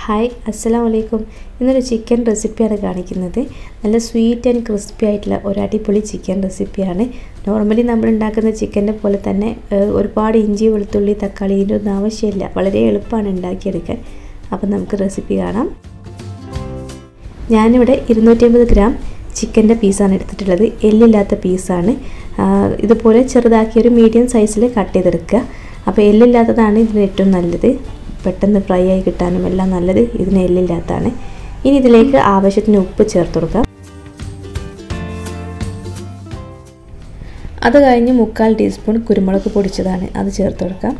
Hi അസ്സലാമു അലൈക്കും. ഇന്നൊരു ചിക്കൻ റെസിപ്പിയാണ് കാണിക്കുന്നത്. നല്ല സ്വീറ്റ് ആൻഡ് ക്രിസ്പി ആയിട്ടുള്ള ഒരു അടിപൊളി ചിക്കൻ റെസിപ്പിയാണ്. നോർമലി നമ്മൾ ഉണ്ടാക്കുന്ന ചിക്കൻ്റെ പോലെ തന്നെ ഒരുപാട് ഇഞ്ചി വെളുത്തുള്ളി തക്കാളി ഇതിൻ്റെ ആവശ്യമില്ല. വളരെ എളുപ്പമാണ് ഉണ്ടാക്കിയെടുക്കാൻ. അപ്പം നമുക്ക് റെസിപ്പി കാണാം. ഞാനിവിടെ 250 ഗ്രാം ചിക്കൻ്റെ പീസാണ് എടുത്തിട്ടുള്ളത്. എല്ലില്ലാത്ത പീസാണ്. ഇതുപോലെ ചെറുതാക്കിയൊരു മീഡിയം സൈസിൽ കട്ട് ചെയ്തെടുക്കുക. അപ്പോൾ എല്ലില്ലാത്തതാണ് ഇതിന് ഏറ്റവും നല്ലത്. പെട്ടെന്ന് ഫ്രൈ ആയി കിട്ടാനും എല്ലാം നല്ലത് ഇതിന് എല്ലില്ലാത്തതാണ്. ഇനി ഇതിലേക്ക് ആവശ്യത്തിന് ഉപ്പ് ചേർത്ത് കൊടുക്കാം. അത് കഴിഞ്ഞ് 3/4 ടീസ്പൂൺ കുരുമുളക് പൊടിച്ചതാണ്, അത് ചേർത്ത് കൊടുക്കാം.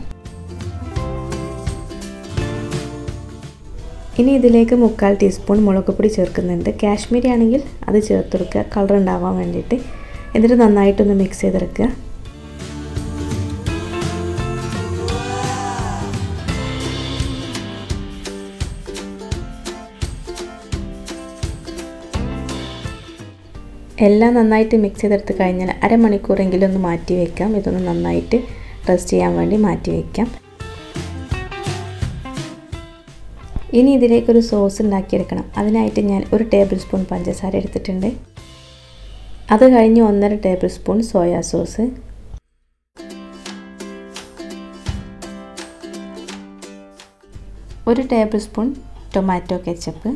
ഇനി ഇതിലേക്ക് 3/4 ടീസ്പൂൺ മുളക് പൊടി ചേർക്കുന്നുണ്ട്. കാശ്മീരി ആണെങ്കിൽ അത് ചേർത്ത് കൊടുക്കുക, കളർ ഉണ്ടാവാൻ വേണ്ടിയിട്ട്. എന്നിട്ട് നന്നായിട്ടൊന്ന് മിക്സ് ചെയ്തെടുക്കുക. എല്ലാം നന്നായിട്ട് മിക്സ് ചെയ്തെടുത്ത് കഴിഞ്ഞാൽ അരമണിക്കൂറെങ്കിലും ഒന്ന് മാറ്റി വയ്ക്കാം. ഇതൊന്ന് നന്നായിട്ട് റെസ്റ്റ് ചെയ്യാൻ വേണ്ടി മാറ്റി വയ്ക്കാം. ഇനി ഇതിലേക്കൊരു സോസ് ഉണ്ടാക്കിയെടുക്കണം. അതിനായിട്ട് ഞാൻ 1 ടേബിൾ സ്പൂൺ പഞ്ചസാര എടുത്തിട്ടുണ്ട്. അത് കഴിഞ്ഞ് 1.5 tablespoon soya sauce, 1 tablespoon tomato ketchup,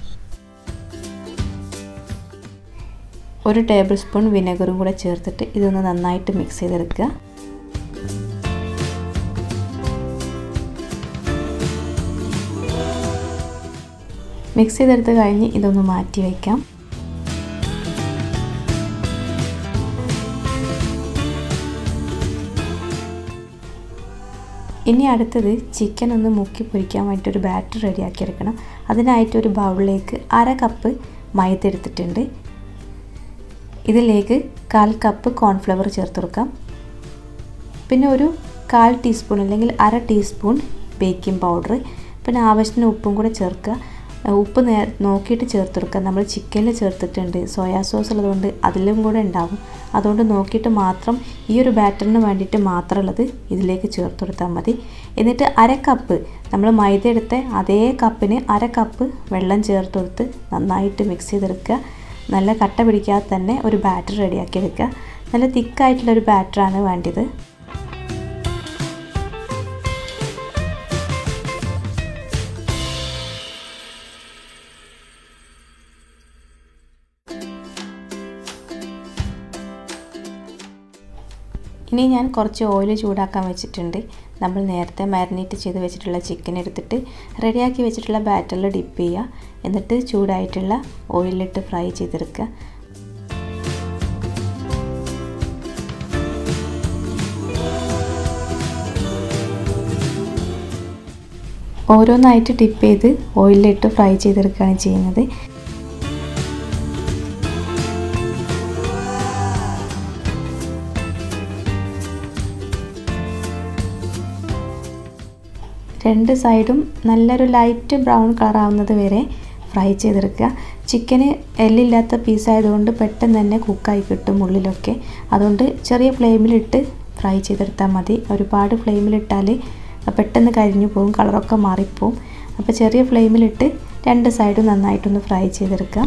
1 tablespoon വിനെഗറും കൂടെ ചേർത്തിട്ട് ഇതൊന്ന് നന്നായിട്ട് മിക്സ് ചെയ്തെടുക്കുക. മിക്സ് ചെയ്തെടുത്ത് കഴിഞ്ഞ് ഇതൊന്ന് മാറ്റി വയ്ക്കാം. ഇനി അടുത്തത് ചിക്കൻ ഒന്ന് മുക്കി പൊരിക്കാൻ വേണ്ടിയിട്ടൊരു ബാറ്റർ റെഡിയാക്കി എടുക്കണം. അതിനായിട്ടൊരു ബൗളിലേക്ക് 1/2 കപ്പ് മൈദ എടുത്തിട്ടുണ്ട്. ഇതിലേക്ക് 1/4 കപ്പ് കോൺഫ്ലവർ ചേർത്ത് കൊടുക്കാം. പിന്നെ ഒരു 1/4 ടീസ്പൂൺ അല്ലെങ്കിൽ 1/2 ടീസ്പൂൺ ബേക്കിംഗ് പൗഡർ, പിന്നെ ആവശ്യത്തിന് ഉപ്പും കൂടെ ചേർക്കുക. ഉപ്പ് നോക്കിയിട്ട് ചേർത്ത് കൊടുക്കുക. നമ്മൾ ചിക്കനിൽ ചേർത്തിട്ടുണ്ട്, സോയാ സോസ് ഉള്ളതുകൊണ്ട് അതിലും കൂടെ ഉണ്ടാവും. അതുകൊണ്ട് നോക്കിയിട്ട് മാത്രം ഈ ഒരു ബാറ്ററിന് വേണ്ടിയിട്ട് മാത്രമുള്ളത് ഇതിലേക്ക് ചേർത്ത് കൊടുത്താൽ മതി. എന്നിട്ട് 1/2 കപ്പ് നമ്മൾ മൈദ എടുത്ത അതേ കപ്പിന് 1/2 കപ്പ് വെള്ളം ചേർത്ത് കൊടുത്ത് നന്നായിട്ട് മിക്സ് ചെയ്തെടുക്കുക. നല്ല കട്ട പിടിക്കാതെ തന്നെ ഒരു ബാറ്റർ റെഡിയാക്കി എടുക്കുക. നല്ല തിക്കായിട്ടുള്ളൊരു ബാറ്ററാണ് വേണ്ടത്. ഇനി ഞാൻ കുറച്ച് ഓയിൽ ചൂടാക്കാൻ വെച്ചിട്ടുണ്ട്. നമ്മൾ നേരത്തെ മാരിനേറ്റ് ചെയ്ത് വെച്ചിട്ടുള്ള ചിക്കൻ എടുത്തിട്ട് റെഡിയാക്കി വെച്ചിട്ടുള്ള ബാറ്ററിൽ ഡിപ്പ് ചെയ്യുക. എന്നിട്ട് ചൂടായിട്ടുള്ള ഓയിലിട്ട് ഫ്രൈ ചെയ്തെടുക്കുക. ഓരോന്നായിട്ട് ഡിപ്പ് ചെയ്ത് ഓയിലിട്ട് ഫ്രൈ ചെയ്തെടുക്കുകയാണ് ചെയ്യുന്നത്. രണ്ട് സൈഡും നല്ലൊരു ലൈറ്റ് ബ്രൗൺ കളർ ആവുന്നത് വരെ ഫ്രൈ ചെയ്തെടുക്കുക. ചിക്കന് എല്ലില്ലാത്ത പീസായതുകൊണ്ട് പെട്ടെന്ന് തന്നെ കുക്കായി കിട്ടും ഉള്ളിലൊക്കെ. അതുകൊണ്ട് ചെറിയ ഫ്ലെയിമിലിട്ട് ഫ്രൈ ചെയ്തെടുത്താൽ മതി. ഒരുപാട് ഫ്ലെയിമിലിട്ടാൽ പെട്ടെന്ന് കരിഞ്ഞു പോകും, കളറൊക്കെ മാറിപ്പോവും. അപ്പോൾ ചെറിയ ഫ്ലെയിമിലിട്ട് 2 സൈഡും നന്നായിട്ടൊന്ന് ഫ്രൈ ചെയ്തെടുക്കുക.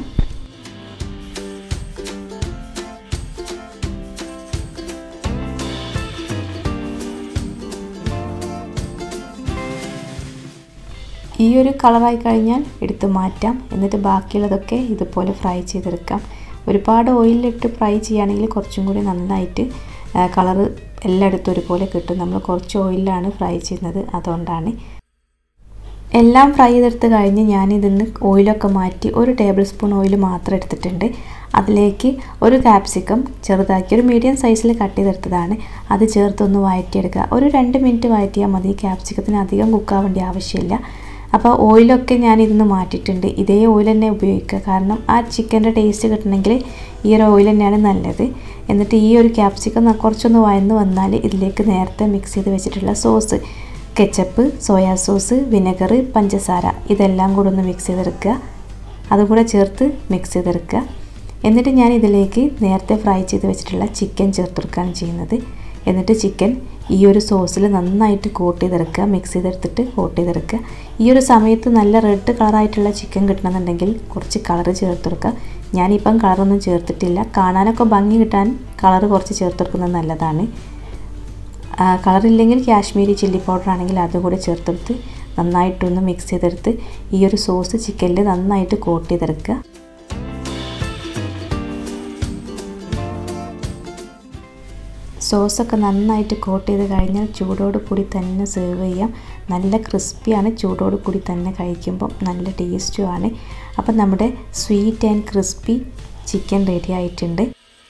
ഈ ഒരു കളറായി കഴിഞ്ഞാൽ എടുത്ത് മാറ്റാം. എന്നിട്ട് ബാക്കിയുള്ളതൊക്കെ ഇതുപോലെ ഫ്രൈ ചെയ്തെടുക്കാം. ഒരുപാട് ഓയിലിട്ട് ഫ്രൈ ചെയ്യുകയാണെങ്കിൽ കുറച്ചും കൂടി നന്നായിട്ട് കളറ് എല്ലായിടത്തും ഒരുപോലെ കിട്ടും. നമ്മൾ കുറച്ച് ഓയിലാണ് ഫ്രൈ ചെയ്യുന്നത്, അതുകൊണ്ടാണ്. എല്ലാം ഫ്രൈ ചെയ്തെടുത്ത് കഴിഞ്ഞ് ഞാനിതിന്ന് ഓയിലൊക്കെ മാറ്റി 1 ടേബിൾ സ്പൂൺ ഓയിൽ മാത്രം എടുത്തിട്ടുണ്ട്. അതിലേക്ക് 1 ക്യാപ്സിക്കം ചെറുതാക്കി ഒരു മീഡിയം സൈസിൽ കട്ട് ചെയ്തെടുത്തതാണ്, അത് ചേർത്തൊന്ന് വഴറ്റിയെടുക്കുക. ഒരു 2 മിനിറ്റ് വഴറ്റിയാൽ മതി. ക്യാപ്സിക്കത്തിന് അധികം കുക്കാവേണ്ട ആവശ്യമില്ല. അപ്പോൾ ഓയിലൊക്കെ ഞാൻ ഇതിന്ന് മാറ്റിയിട്ടുണ്ട്. ഇതേ ഓയിൽ തന്നെ ഉപയോഗിക്കുക, കാരണം ആ ചിക്കൻ്റെ ടേസ്റ്റ് കിട്ടണമെങ്കിൽ ഈ ഒരു ഓയിൽ തന്നെയാണ് നല്ലത്. എന്നിട്ട് ഈ ഒരു ക്യാപ്സിക്കം കുറച്ചൊന്ന് വഴന്ന് വന്നാൽ ഇതിലേക്ക് നേരത്തെ മിക്സ് ചെയ്ത് വെച്ചിട്ടുള്ള sauce, ketchup, soya sauce, vinegar, പഞ്ചസാര ഇതെല്ലാം കൂടെ ഒന്ന് മിക്സ് ചെയ്തെടുക്കുക. അതും കൂടെ ചേർത്ത് മിക്സ് ചെയ്തെടുക്കുക. എന്നിട്ട് ഞാൻ ഇതിലേക്ക് നേരത്തെ ഫ്രൈ ചെയ്ത് വെച്ചിട്ടുള്ള ചിക്കൻ ചേർത്ത് കൊടുക്കുകയാണ് ചെയ്യുന്നത്. എന്നിട്ട് ചിക്കൻ ഈ ഒരു സോസിൽ നന്നായിട്ട് കോട്ട് ചെയ്തെടുക്കുക, മിക്സ് ചെയ്തെടുത്തിട്ട് കോട്ട് ചെയ്തെടുക്കുക. ഈ ഒരു സമയത്ത് നല്ല റെഡ് കളറായിട്ടുള്ള ചിക്കൻ കിട്ടണമെന്നുണ്ടെങ്കിൽ കുറച്ച് കളർ ചേർത്ത് കൊടുക്കുക. ഞാനിപ്പം കളറൊന്നും ചേർത്തിട്ടില്ല. കാണാനൊക്കെ ഭംഗി കിട്ടാൻ കളർ കുറച്ച് ചേർത്ത് കൊടുക്കുന്നത് നല്ലതാണ്. കളറില്ലെങ്കിൽ കാശ്മീരി ചില്ലി പൗഡർ ആണെങ്കിൽ അതും കൂടെ ചേർത്തെടുത്ത് നന്നായിട്ടൊന്ന് മിക്സ് ചെയ്തെടുത്ത് ഈ ഒരു സോസ് ചിക്കനിൽ നന്നായിട്ട് കോട്ട് ചെയ്തെടുക്കുക. സോസൊക്കെ നന്നായിട്ട് കോട്ട് ചെയ്ത് കഴിഞ്ഞാൽ ചൂടോട് കൂടി തന്നെ സെർവ് ചെയ്യാം. നല്ല ക്രിസ്പിയാണ്, ചൂടോട് കൂടി തന്നെ കഴിക്കുമ്പോൾ നല്ല ടേസ്റ്റുമാണ്. അപ്പം നമ്മുടെ sweet and crispy chicken ready ആയിട്ടുണ്ട്.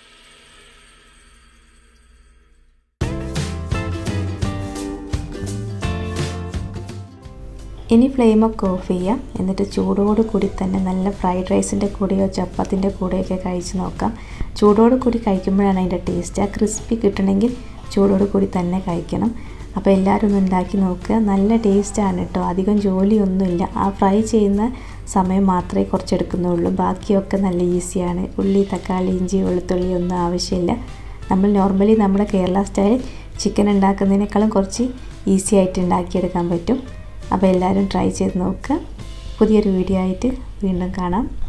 ഇനി ഫ്ലെയിമൊക്കെ ഓഫ് ചെയ്യാം. എന്നിട്ട് ചൂടോട് കൂടി തന്നെ നല്ല ഫ്രൈഡ് റൈസിൻ്റെ കൂടെയോ ചപ്പാത്തിൻ്റെ കൂടെയൊക്കെ കഴിച്ച് നോക്കാം. ചൂടോട് കൂടി കഴിക്കുമ്പോഴാണ് അതിൻ്റെ ടേസ്റ്റ്. ആ ക്രിസ്പി കിട്ടണമെങ്കിൽ ചൂടോട് കൂടി തന്നെ കഴിക്കണം. അപ്പോൾ എല്ലാവരും ഒന്ന് ഉണ്ടാക്കി നോക്കുക. നല്ല ടേസ്റ്റാണ് കേട്ടോ. അധികം ജോലിയൊന്നുമില്ല. ആ ഫ്രൈ ചെയ്യുന്ന സമയം മാത്രമേ കുറച്ചെടുക്കുന്നുള്ളൂ. ബാക്കിയൊക്കെ നല്ല ഈസിയാണ്. ഉള്ളി, തക്കാളി, ഇഞ്ചി, വെളുത്തുള്ളി ഒന്നും ആവശ്യമില്ല. നമ്മൾ നോർമലി നമ്മുടെ കേരള സ്റ്റൈൽ ചിക്കൻ ഉണ്ടാക്കുന്നതിനേക്കാളും കുറച്ച് ഈസി ആയിട്ട് ഉണ്ടാക്കിയെടുക്കാൻ പറ്റും. അപ്പോൾ എല്ലാവരും ട്രൈ ചെയ്ത് നോക്കുക. പുതിയൊരു വീഡിയോ ആയിട്ട് വീണ്ടും കാണാം.